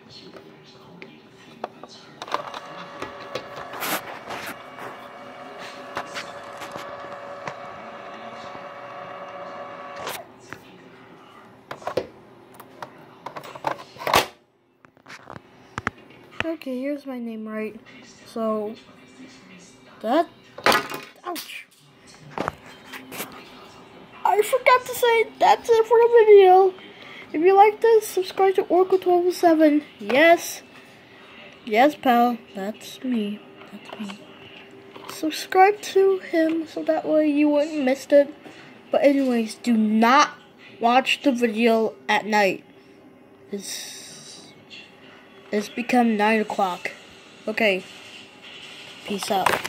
Okay, here's my name right. So, ouch. I forgot to say, that's it for the video. If you like this, subscribe to Oracle1207. Yes. Yes, pal. That's me. Subscribe to him so that way you wouldn't miss it. But anyways, do not watch the video at night. It's become 9 o'clock. Okay. Peace out.